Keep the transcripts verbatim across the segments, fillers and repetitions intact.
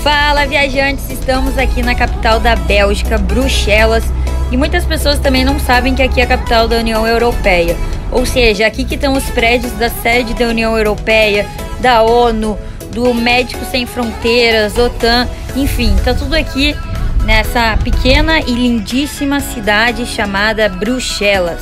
Fala, viajantes! Estamos aqui na capital da Bélgica, Bruxelas, e muitas pessoas também não sabem que aqui é a capital da União Europeia. Ou seja, aqui que estão os prédios da sede da União Europeia, da ONU, do Médicos Sem Fronteiras, OTAN, enfim, tá tudo aqui nessa pequena e lindíssima cidade chamada Bruxelas.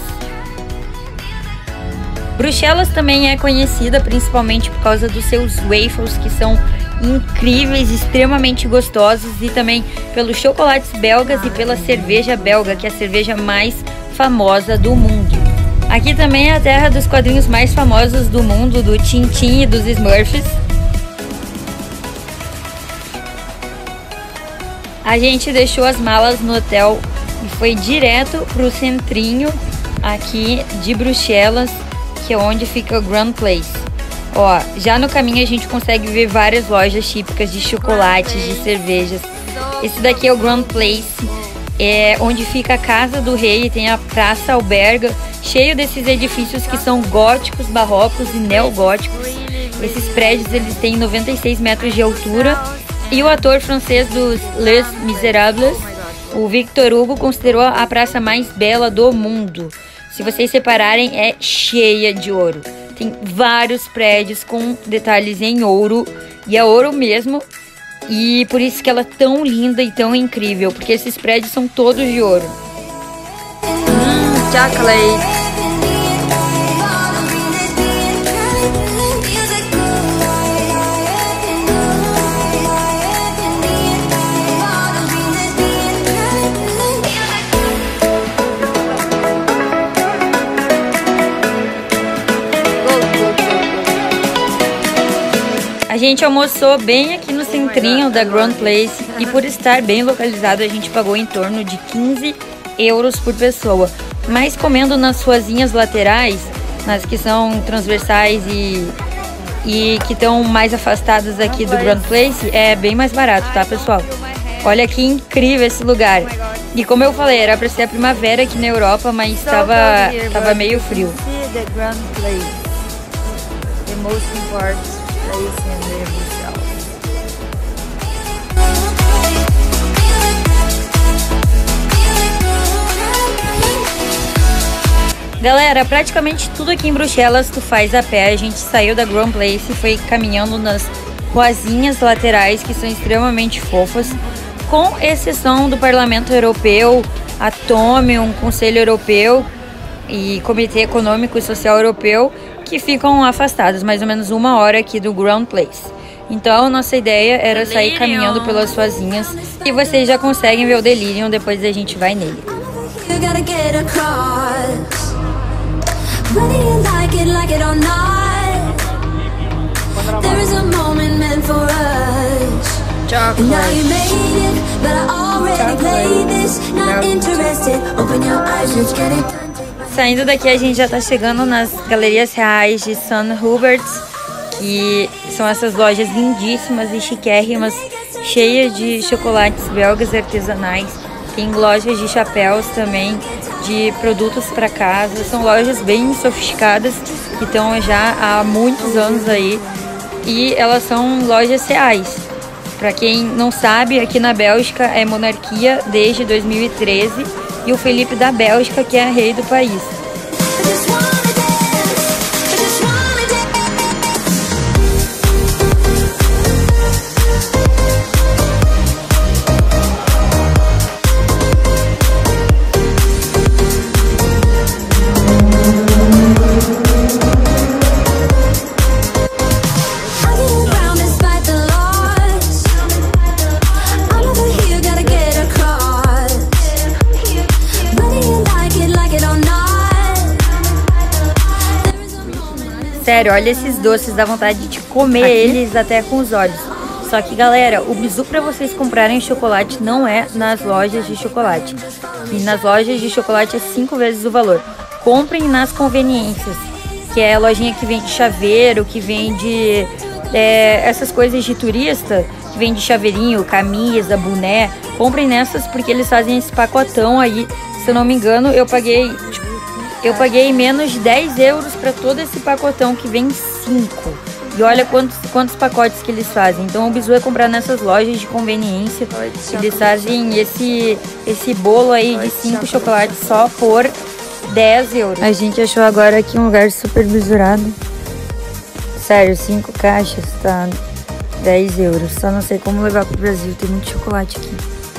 Bruxelas também é conhecida principalmente por causa dos seus waffles, que são incríveis, extremamente gostosos, e também pelos chocolates belgas e pela cerveja belga, que é a cerveja mais famosa do mundo. Aqui também é a terra dos quadrinhos mais famosos do mundo, do Tintin e dos Smurfs. A gente deixou as malas no hotel e foi direto pro centrinho aqui de Bruxelas, que é onde fica o Grand Place. Ó, já no caminho a gente consegue ver várias lojas típicas de chocolates, de cervejas. Esse daqui é o Grand Place, é onde fica a casa do rei, e tem a Praça Alberga, cheio desses edifícios que são góticos, barrocos e neogóticos. Esses prédios eles têm noventa e seis metros de altura, e o ator francês dos Les Misérables, o Victor Hugo, considerou a praça mais bela do mundo. Se vocês separarem, é cheia de ouro. Tem vários prédios com detalhes em ouro, e é ouro mesmo, e por isso que ela é tão linda e tão incrível, porque esses prédios são todos de ouro. Hum, chocolate. A gente almoçou bem aqui no centrinho da Grand Place, e por estar bem localizado a gente pagou em torno de quinze euros por pessoa. Mas comendo nas ruazinhas laterais, nas que são transversais e, e que estão mais afastadas aqui do Grand Place, é bem mais barato, tá, pessoal? Olha que incrível esse lugar. E como eu falei, era pra ser a primavera aqui na Europa, mas estava tava meio frio. Galera, praticamente tudo aqui em Bruxelas tu faz a pé. A gente saiu da Grand Place e foi caminhando nas ruazinhas laterais, que são extremamente fofas, com exceção do Parlamento Europeu, a Tome, um Conselho Europeu e Comitê Econômico e Social Europeu, que ficam afastados mais ou menos uma hora aqui do Grand Place. Então, nossa ideia era sair caminhando pelas ruazinhas, e vocês já conseguem ver o Delirium, depois a gente vai nele. Saindo daqui, a gente já tá chegando nas Galerias Reais de Saint Hubert, que são essas lojas lindíssimas e chiquérrimas, cheias de chocolates belgas artesanais. Tem lojas de chapéus também, de produtos para casa. São lojas bem sofisticadas, que estão já há muitos anos aí, e elas são lojas reais. Para quem não sabe, aqui na Bélgica é monarquia desde dois mil e treze, e o Felipe da Bélgica que é rei do país. Sério, olha esses doces, dá vontade de comer aqui eles até com os olhos. Só que, galera, o bizu para vocês comprarem chocolate não é nas lojas de chocolate. E nas lojas de chocolate é cinco vezes o valor. Comprem nas conveniências, que é a lojinha que vende chaveiro, que vende é, essas coisas de turista, que vende chaveirinho, camisa, boné. Comprem nessas, porque eles fazem esse pacotão aí. Se eu não me engano, eu paguei... Tipo, Eu paguei menos de dez euros para todo esse pacotão, que vem cinco. E olha quantos, quantos pacotes que eles fazem. Então o bizu é comprar nessas lojas de conveniência. Eles fazem esse, esse bolo aí de cinco chocolates só por dez euros. A gente achou agora aqui um lugar super bisurado. Sério, cinco caixas, tá dez euros. Só não sei como levar pro Brasil, tem muito chocolate aqui.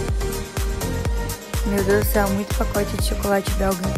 Meu Deus do céu, muito pacote de chocolate belga.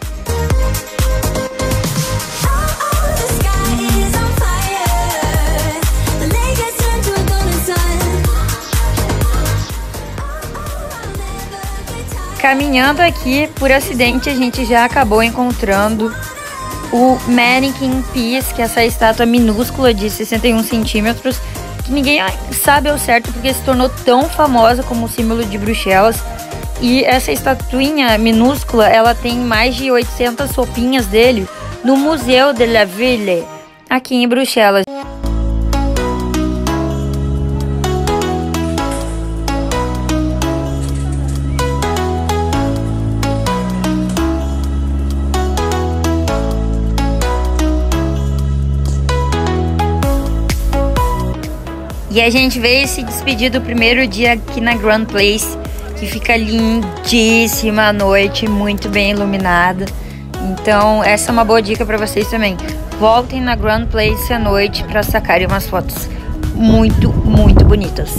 Caminhando aqui, por acidente, a gente já acabou encontrando o Mannequin Peace, que é essa estátua minúscula de sessenta e um centímetros, que ninguém sabe ao certo porque se tornou tão famosa como símbolo de Bruxelas. E essa estatuinha minúscula, ela tem mais de oitocentas roupinhas dele no Museu de la Ville, aqui em Bruxelas. E a gente veio se despedir do primeiro dia aqui na Grand Place, que fica lindíssima à noite, muito bem iluminada. Então essa é uma boa dica para vocês também. Voltem na Grand Place à noite para sacarem umas fotos muito, muito bonitas.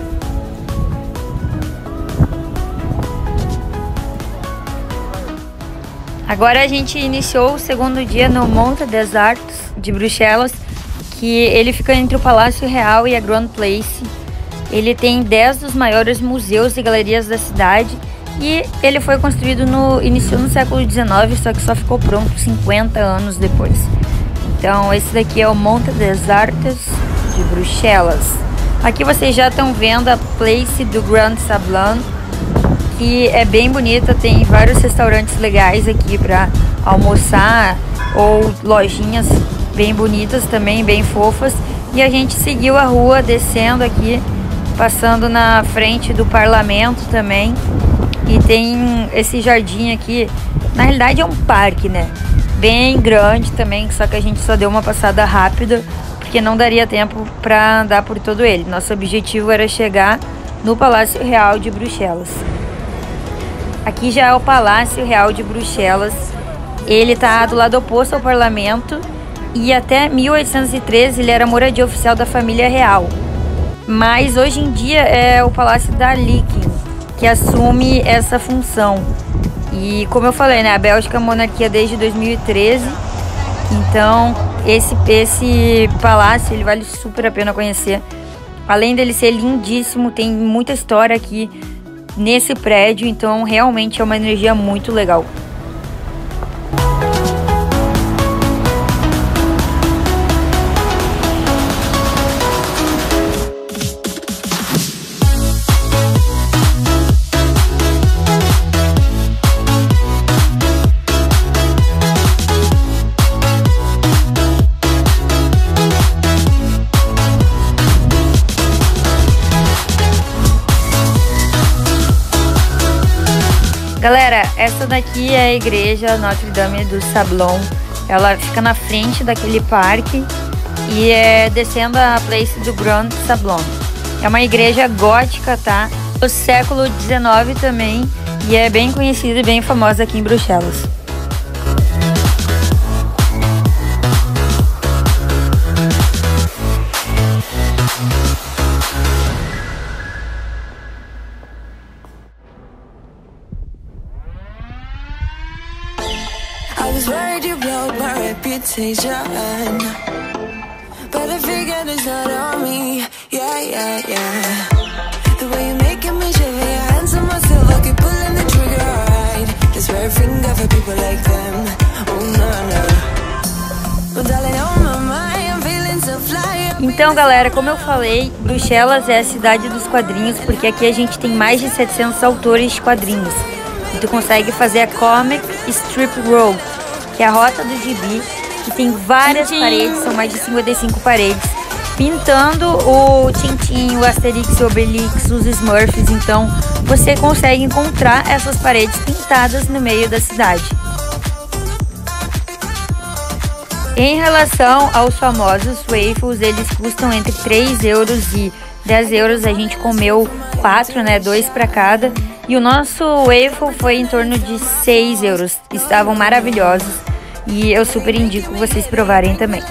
Agora a gente iniciou o segundo dia no Monte des Arts de Bruxelas, que ele fica entre o Palácio Real e a Grand Place. Ele tem dez dos maiores museus e galerias da cidade e ele foi construído no início no século dezenove, só que só ficou pronto cinquenta anos depois. Então esse daqui é o Monte des Arts de Bruxelas. Aqui vocês já estão vendo a Place do Grand Sablon, que é bem bonita, tem vários restaurantes legais aqui para almoçar ou lojinhas bem bonitas também, bem fofas. E a gente seguiu a rua descendo aqui, passando na frente do parlamento também. E tem esse jardim aqui, na realidade é um parque, né? Bem grande também, só que a gente só deu uma passada rápida, porque não daria tempo para andar por todo ele. Nosso objetivo era chegar no Palácio Real de Bruxelas. Aqui já é o Palácio Real de Bruxelas. Ele tá do lado oposto ao parlamento. E até mil oitocentos e treze ele era moradia oficial da família real. Mas hoje em dia é o Palácio da Liking que assume essa função. E como eu falei, né, a Bélgica é monarquia desde dois mil e treze. Então esse, esse palácio ele vale super a pena conhecer. Além dele ser lindíssimo, tem muita história aqui nesse prédio. Então realmente é uma energia muito legal. Galera, essa daqui é a igreja Notre Dame do Sablon. Ela fica na frente daquele parque e é descendo a Place do Grand Sablon. É uma igreja gótica, tá? Do século dezenove também, e é bem conhecida e bem famosa aqui em Bruxelas. I was worried you broke my reputation, but I figured it's not on me. Yeah, yeah, yeah. The way you're making me shiver, your hands on myself, I keep pulling the trigger, alright. This red finger for people like them. Oh no, no. Well, darling, on my mind, I'm feeling so fly. Então, galera, como eu falei, Bruxelas é a cidade dos quadrinhos, porque aqui a gente tem mais de setecentos autores de quadrinhos. E tu consegue fazer a Comic Strip Road, que é a rota do gibi, que tem várias Tintin. paredes, são mais de cinquenta e cinco paredes, pintando o Tintin, o Asterix, o Obelix, os Smurfs. Então você consegue encontrar essas paredes pintadas no meio da cidade. Em relação aos famosos waffles, eles custam entre três euros e dez euros. A gente comeu quatro, né? Dois para cada. E o nosso waffle foi em torno de seis euros. Estavam maravilhosos. E eu super indico vocês provarem também.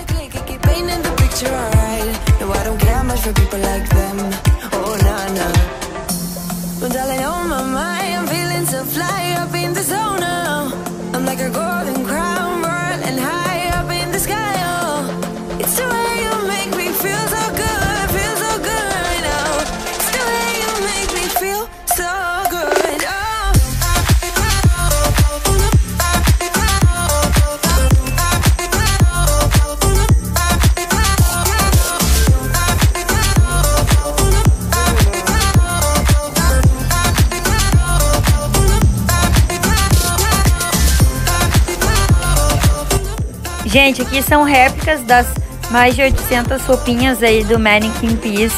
Gente, aqui são réplicas das mais de oitocentas roupinhas aí do Mannequin Pis.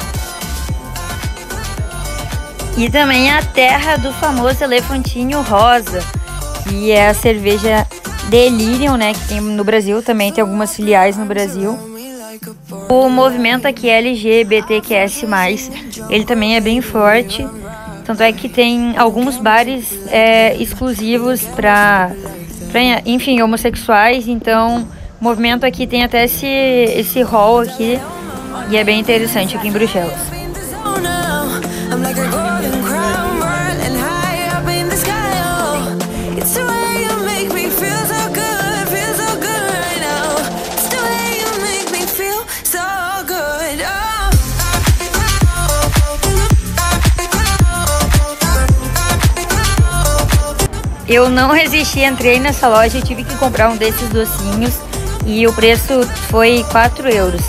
E também a terra do famoso elefantinho rosa, que é a cerveja Delirium, né, que tem no Brasil, também tem algumas filiais no Brasil. O movimento aqui L G B T Q S mais, ele também é bem forte, tanto é que tem alguns bares é, exclusivos para... enfim, homossexuais. Então o movimento aqui tem até esse, esse hall aqui, e é bem interessante aqui em Bruxelas. Eu não resisti, entrei nessa loja, eu tive que comprar um desses docinhos e o preço foi quatro euros.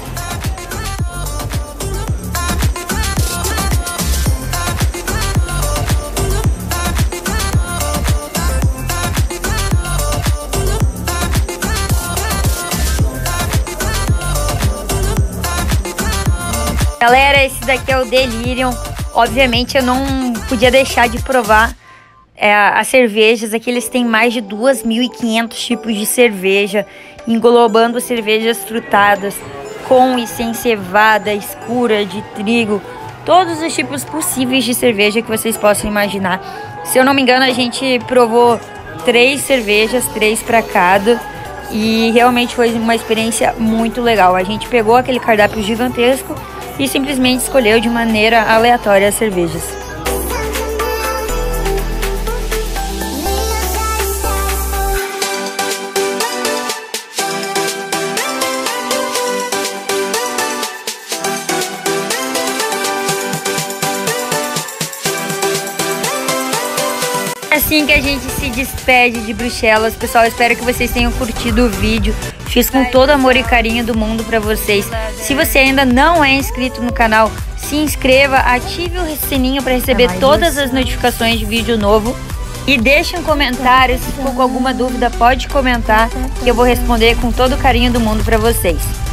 Galera, esse daqui é o Delirium. Obviamente eu não podia deixar de provar É, as cervejas. Aqui eles têm mais de dois mil e quinhentos tipos de cerveja, englobando cervejas frutadas, com e sem cevada, escura, de trigo, todos os tipos possíveis de cerveja que vocês possam imaginar. Se eu não me engano, a gente provou três cervejas, três para cada, e realmente foi uma experiência muito legal. A gente pegou aquele cardápio gigantesco e simplesmente escolheu de maneira aleatória as cervejas. Assim que a gente se despede de Bruxelas, pessoal, espero que vocês tenham curtido o vídeo. Fiz com todo amor e carinho do mundo pra vocês. Se você ainda não é inscrito no canal, se inscreva, ative o sininho para receber todas as notificações de vídeo novo. E deixe um comentário, se ficou com alguma dúvida pode comentar, que eu vou responder com todo o carinho do mundo pra vocês.